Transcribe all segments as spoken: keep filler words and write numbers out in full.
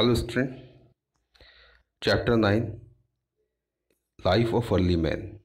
Hello student, chapter nine, Life of Early Man.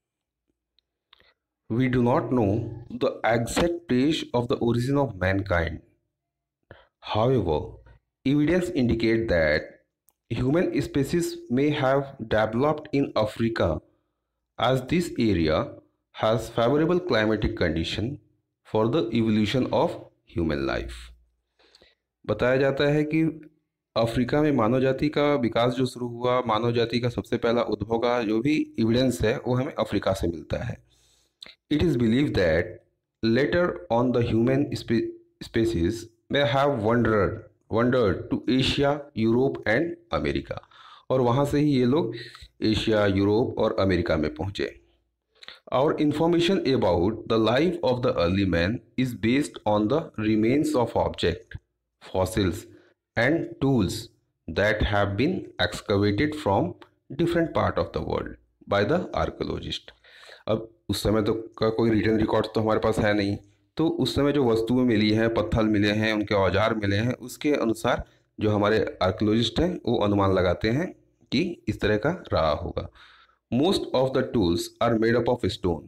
We do not know the exact age of the origin of mankind. However, evidence indicates that human species may have developed in Africa as this area has favorable climatic condition for the evolution of human life. बताया जाता है कि Africa में मानव जाति का विकास जो शुरू हुआ, मानव जाति का सबसे पहला उद्भव का जो भी एविडेंस है वो हमें अफ्रीका से मिलता है. It is believed that later on the human spe species may have wandered wandered to Asia, Europe and America. और वहाँ से ही ये लोग एशिया, यूरोप और अमेरिका में पहुँचे. Our information about the life of the early man is based on the remains of object, fossils and tools that have been excavated from different part of the world by the archaeologist. अब उस समय तो का कोई written record तो हमारे पास है नहीं, तो उस समय जो वस्तुएं मिली हैं, पत्थर मिले हैं, उनके औजार मिले हैं, उसके अनुसार जो हमारे आर्कियोलॉजिस्ट हैं वो अनुमान लगाते हैं कि इस तरह का रहा होगा. Most of the tools are made up of stone.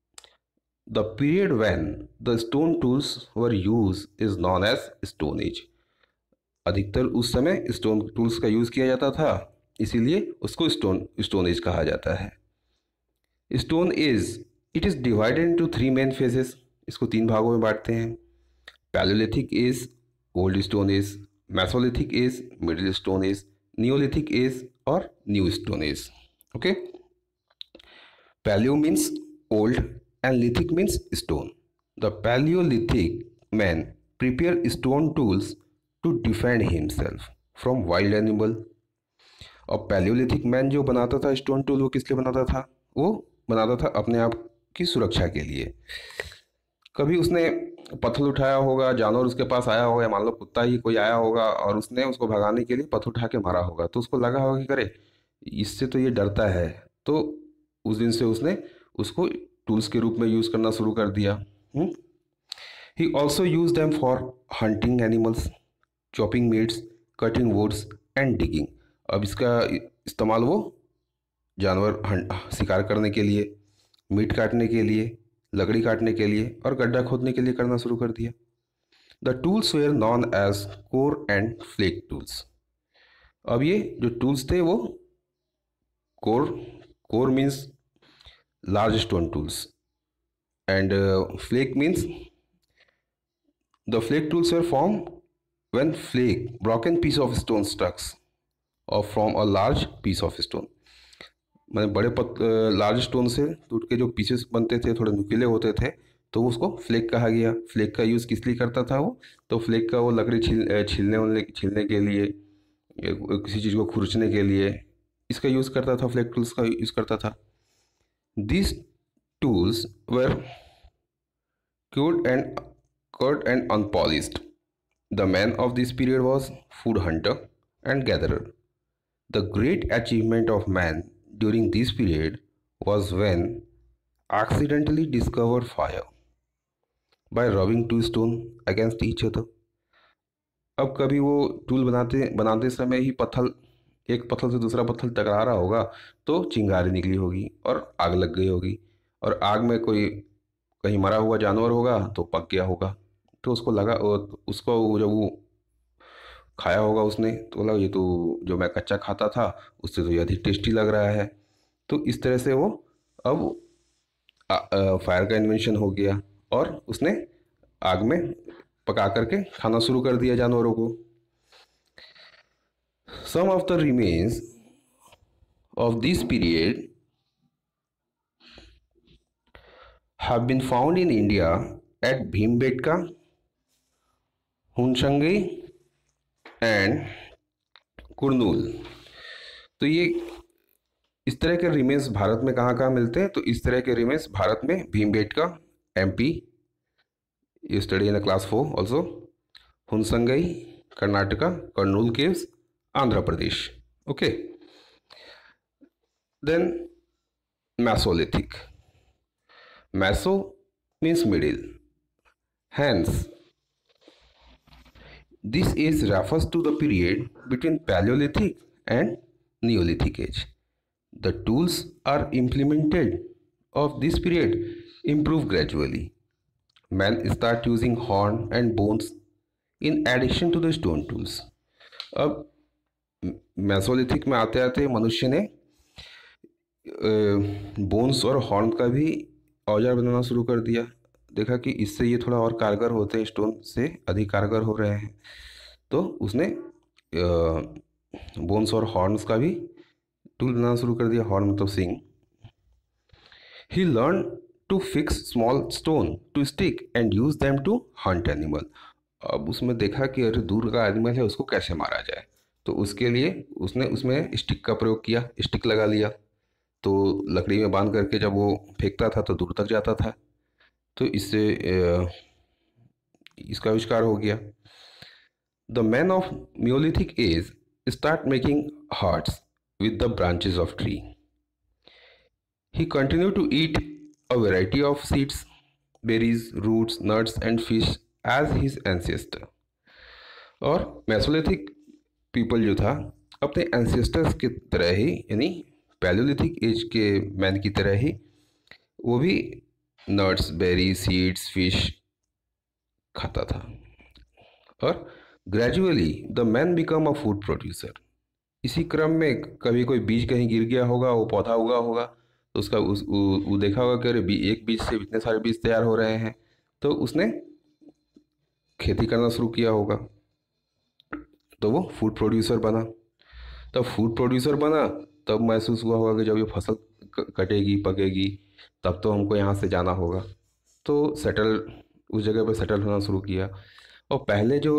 The period when the stone tools were use is known as stone age. अधिकतर उस समय स्टोन टूल्स का यूज किया जाता था, इसीलिए उसको स्टोन स्टोन एज कहा जाता है. Stone age it is divided into three main phases. इसको तीन भागों में बांटते हैं. Paleolithic age, old stone age, mesolithic age, middle stone age, neolithic age और new stone age. Okay, paleo means old and lithic means stone. The paleolithic man prepare stone tools to defend himself from wild animal. और paleolithic man जो बनाता था stone tool, वो किस लिए बनाता था? वो बनाता था अपने आप की सुरक्षा के लिए. कभी उसने पत्थर उठाया होगा, जानवर उसके पास आया होगा, मान लो कुत्ता ही कोई आया होगा और उसने उसको भगाने के लिए पत्थर उठा के मारा होगा, तो उसको लगा होगा कि करे इससे तो ये डरता है, तो उस दिन से उसने उसको टूल्स के रूप में यूज़ करना शुरू कर दिया. He also use them for hunting animals, chopping meats, cutting woods and digging. अब इसका इस्तेमाल वो जानवर शिकार करने के लिए, मीट काटने के लिए, लकड़ी काटने के लिए और गड्ढा खोदने के लिए करना शुरू कर दिया. The tools were known as core and flake tools. अब ये जो टूल्स थे वो core core means large stone tools and flake means the flake tools were form when flake broken piece of stone stucks और from a large piece of stone. मैंने बड़े पत large stone से टूट के जो पीसेस बनते थे, थोड़े नुकीले होते थे, तो उसको फ्लेक कहा गया. फ्लेक का यूज़ किस लिए करता था वो? तो फ्लेक का वो लकड़ी छील छीलने छीलने के लिए, किसी चीज़ को खुरचने के लिए इसका यूज़ करता था, फ्लेक टूल्स का यूज़ करता था. This tools were crude and cut and unpolished. The man of this period was food hunter and gatherer. The great achievement of man during this period was when accidentally discovered fire by rubbing two stone against each other. अब कभी वो tool बनाते बनाते समय ही पत्थर एक पत्थर से दूसरा पत्थर टकरा रहा होगा तो चिंगारी निकली होगी और आग लग गई होगी, और आग में कोई कहीं मरा हुआ जानवर होगा तो पक गया होगा, तो उसको लगा उसको जब वो खाया होगा उसने तो बोला ये तो जो मैं कच्चा खाता था उससे तो ये अधिक टेस्टी लग रहा है. तो इस तरह से वो अब आ, आ, फायर का इन्वेंशन हो गया और उसने आग में पका करके खाना शुरू कर दिया जानवरों को. Some of the remains of this period have been found in India at Bhimbetka, Hunsgi and Kurnool. तो ये इस तरह के रिमेन्स भारत में कहाँ कहाँ मिलते हैं? तो इस तरह के रिमेन्स भारत में Bhimbetka MP, you study in class four also, Hunsgi Karnataka, Kurnool caves Andhra Pradesh. Okay, then mesolithic. Meso means middle, hence This age refers to the period between Paleolithic and Neolithic age. The tools are implemented of this period improve gradually. Man start using horn and bones in addition to the stone tools. अब mesolithic में आते आते मनुष्य ने bones और horn का भी औजार बनाना शुरू कर दिया। देखा कि इससे ये थोड़ा और कारगर होते हैं, स्टोन से अधिक कारगर हो रहे हैं, तो उसने बोन्स और हॉर्न्स का भी टूल बनाना शुरू कर दिया। हॉर्न मतलब सिंग। He learn to fix small stone to stick and use them to hunt animal. अब उसमें देखा कि अरे दूर का एनिमल है, उसको कैसे मारा जाए, तो उसके लिए उसने उसमें स्टिक का प्रयोग किया। स्टिक लगा लिया तो लकड़ी में बांध करके जब वो फेंकता था तो दूर तक जाता था, तो इससे इसका आविष्कार हो गया। The man of neolithic age start making huts with the branches of tree. He continue to eat a variety of seeds, berries, roots, nuts and fish as his ancestor. और मेसोलिथिक पीपल जो था अपने ancestors की तरह ही, यानी Palaeolithic as के man की तरह ही, वो भी नट्स, बेरी, सीड्स, फिश खाता था। और gradually the man become a food producer. इसी क्रम में कभी कोई बीज कहीं गिर गया होगा, वो पौधा उगा होगा, तो उसका उस वो देखा होगा कि अरे एक बीज से इतने सारे बीज तैयार हो रहे हैं, तो उसने खेती करना शुरू किया होगा, तो वो फूड प्रोड्यूसर बना। तब फूड प्रोड्यूसर बना तब महसूस हुआ होगा कि जब ये फसल कटेगी, पकेगी, तब तो हमको यहाँ से जाना होगा, तो सेटल उस जगह पे सेटल होना शुरू किया। और पहले जो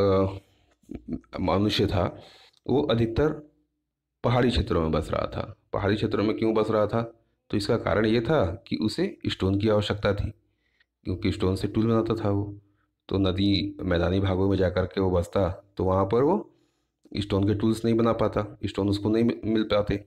मनुष्य था वो अधिकतर पहाड़ी क्षेत्रों में बस रहा था। पहाड़ी क्षेत्रों में क्यों बस रहा था? तो इसका कारण ये था कि उसे स्टोन की आवश्यकता थी, क्योंकि स्टोन से टूल बनाता था वो। तो नदी मैदानी भागों में जा कर के वो बसता, तो वहाँ पर वो स्टोन के टूल्स नहीं बना पाता, स्टोन उसको नहीं मिल पाते।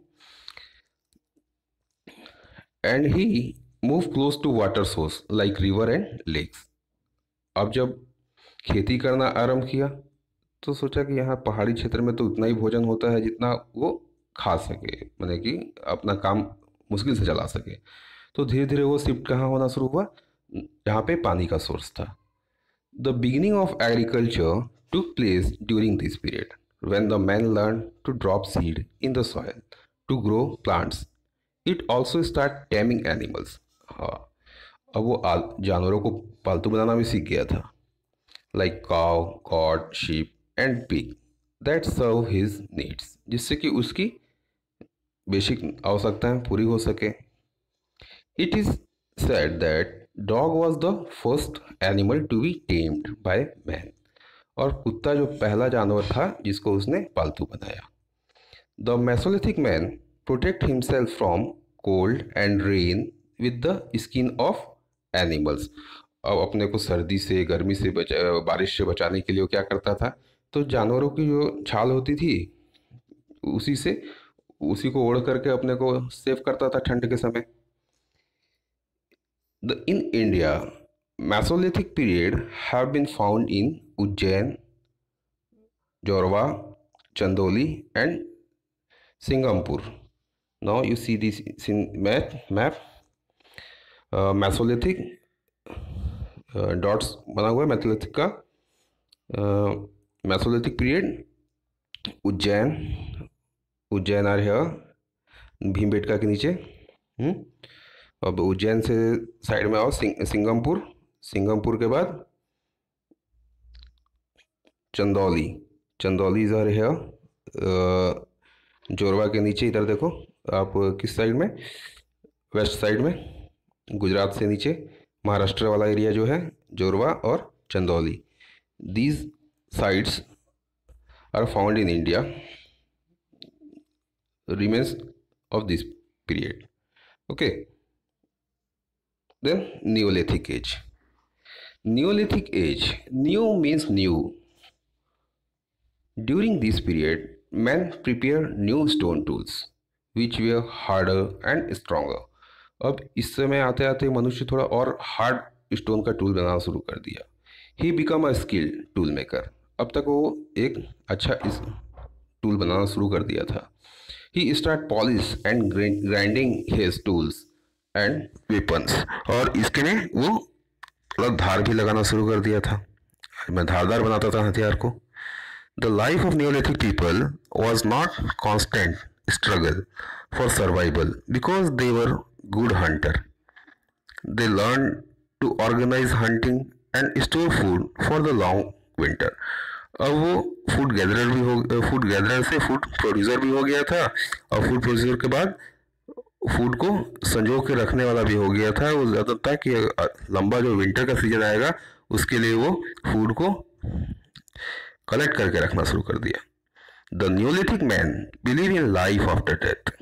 And he move close to water source like river and lakes. अब जब खेती करना आरंभ किया तो सोचा कि यहाँ पहाड़ी क्षेत्र में तो उतना ही भोजन होता है जितना वो खा सके, माने कि अपना काम मुश्किल से चला सके। तो धीरे धीरे वो शिफ्ट कहाँ होना शुरू हुआ? जहाँ पे पानी का सोर्स था। The beginning of agriculture took place during this period when the man learned to drop seed in the soil to grow plants. It also start taming animals. हाँ, अब वो जानवरों को पालतू बनाना भी सीख गया था, like cow, goat, sheep and pig that serve his needs, जिससे कि उसकी बेसिक आवश्यकताएं पूरी हो सके। It is said that dog was the first animal to be tamed by man. और कुत्ता जो पहला जानवर था जिसको उसने पालतू बनाया। The mesolithic man protect himself from cold and rain with the skin of animals. अब अपने को सर्दी से, गर्मी से बचा, बारिश से बचाने के लिए वो क्या करता था? तो जानवरों की जो छाल होती थी उसी से उसी को ओढ़ करके अपने को सेव करता था ठंड के समय। The in India Mesolithic period have been found in Ujjain, Jorva, Chandoli and Singampur. Now you see this map, map uh, Mesolithic uh, dots बना हुआ है Mesolithic का। Mesolithic period उज्जैन, उज्जैन आ रहा है भीमबेटका के नीचे। हम्म अब उज्जैन से साइड में आओ सिंग, सिंगमपुर, सिंगमपुर के बाद चंदौली, चंदौली इधर है, जोरवा के नीचे इधर देखो आप किस साइड में? वेस्ट साइड में, गुजरात से नीचे महाराष्ट्र वाला एरिया जो है जोरवा और Chandauli. These sites are found in India, remains of this period. Okay, then Neolithic age. Neolithic age, new means new. During this period, men prepared new stone tools, which were harder and stronger. अब इस समय आते आते मनुष्य थोड़ा और hard stone का tool बनाना शुरू कर दिया। He became a skilled tool maker. अब तक वो एक अच्छा इस टूल बनाना शुरू कर दिया था। He start polish and grinding his tools and weapons, और इसके ने वो थोड़ा धार भी लगाना शुरू कर दिया था। मैं धारदार बनाता था हथियार को। The life of neolithic people was not constant struggle for survival because they were good hunter. They learn to organise hunting and store food for the long winter. अब वो फूड गैदरर भी हो फूड गैदरर से food producer भी हो गया था, और फूड प्रोड्यूसर के बाद फूड को संजो के रखने वाला भी हो गया था। वो ज़्यादा था कि लंबा जो विंटर का सीजन आएगा उसके लिए वो फूड को कलेक्ट करके रखना शुरू कर दिया। The neolithic man believe in life after death.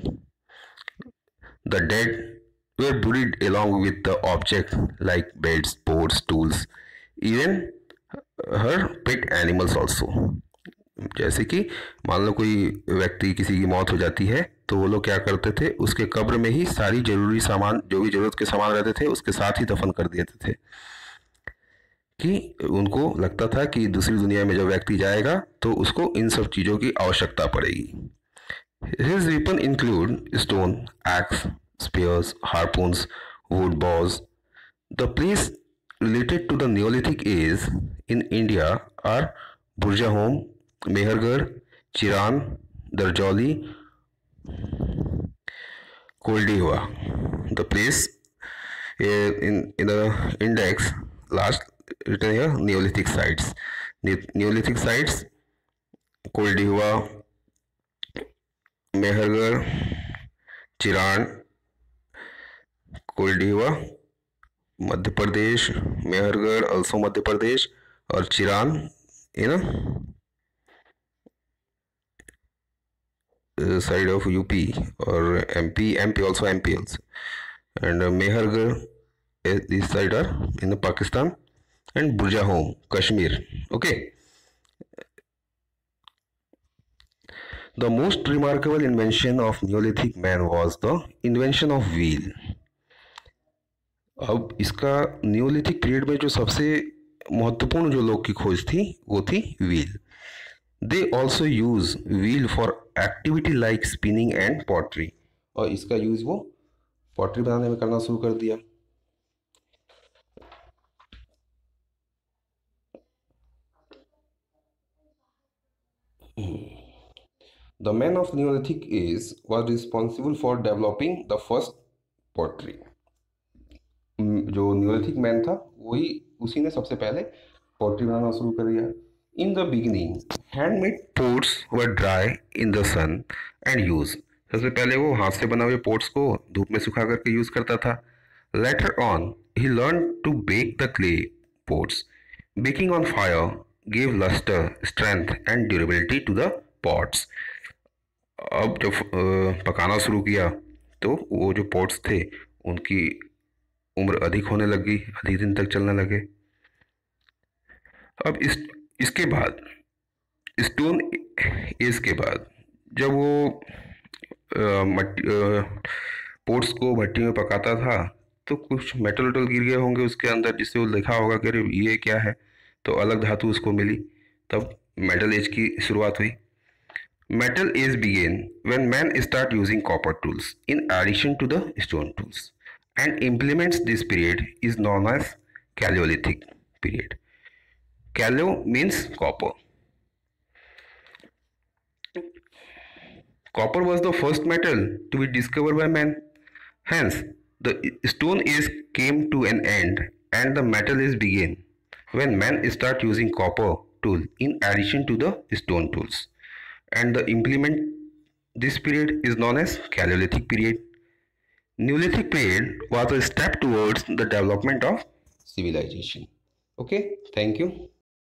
The dead were buried along with the object like beds, boards, tools, even her pet animals also. जैसे कि मान लो कोई व्यक्ति किसी की मौत हो जाती है तो वो लोग क्या करते थे, उसके कब्र में ही सारी जरूरी सामान, जो भी जरूरत के सामान रहते थे उसके साथ ही दफन कर देते थे, कि उनको लगता था कि दूसरी दुनिया में जब व्यक्ति जाएगा तो उसको इन सब चीज़ों की आवश्यकता पड़ेगी। His weapon include stone, axe, spears, harpoons, wood bows. The place related to the Neolithic age in India are Burjahom, Mehergarh, Chiran, Darjoli, Koldihwa. The place uh, in, in the index last written here Neolithic sites. Ne- Neolithic sites, Koldihwa, Mehrgarh, चिरान, कोल्डीवा Madhya Pradesh, Mehrgarh also Madhya Pradesh, और Chirand in side of UP और MP, MP also MP also, and Mehrgarh this side are in Pakistan, and Burjahom, Kashmir. Okay. The most remarkable invention of Neolithic man was the invention of wheel. अब इसका Neolithic period में जो सबसे महत्वपूर्ण जो लोग की खोज थी वो थी wheel. They also use wheel for activity like spinning and pottery, और इसका यूज वो पॉटरी बनाने में करना शुरू कर दिया। The man of Neolithic age was responsible for developing the first pottery. जो न्यूलिथिक मैन था वही उसी ने सबसे पहले पॉटरी बनाना शुरू कर दिया। In the beginning handmade pots were dry in the sun and use. सबसे पहले वो हाथ से बना हुए पोट्स को धूप में सुखा करके यूज करता था। Later on he learn to bake the clay pots. Baking on fire give lustre, strength and durability to the pots. अब जब पकाना शुरू किया तो वो जो पॉट्स थे उनकी उम्र अधिक होने लगी, अधिक दिन तक चलने लगे। अब इस इसके बाद स्टोन एज के बाद जब वो मट्टी पोट्स को भट्टी में पकाता था तो कुछ मेटल वेटल गिर गए होंगे उसके अंदर, जिससे वो लिखा होगा कि अरे ये क्या है, तो अलग धातु उसको मिली, तब मेटल एज की शुरुआत हुई। Metal age began when man start using copper tools in addition to the stone tools, and implements this period is known as Paleolithic period. Paleo means copper. Copper was the first metal to be discovered by man. Hence, the stone age came to an end and the metal age began when man start using copper tool in addition to the stone tools. And the implement this period is known as Paleolithic period. Neolithic period was a step towards the development of civilization. Okay, thank you.